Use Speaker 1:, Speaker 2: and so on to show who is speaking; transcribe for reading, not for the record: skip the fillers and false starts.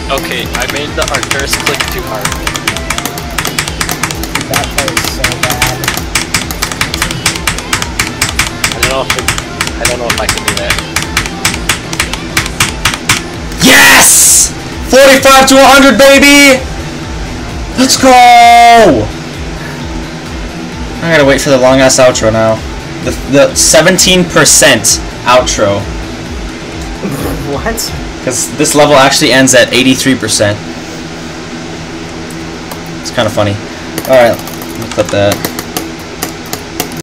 Speaker 1: Okay, I made the Arcturus click too hard.
Speaker 2: That part is so bad.
Speaker 1: I don't know if I can do that.
Speaker 3: Yes! 45 to 100, baby! Let's go! I gotta wait for the long ass outro now. The 17% outro.
Speaker 2: What?
Speaker 3: Because this level actually ends at 83%. It's kind of funny. Alright, let me clip that.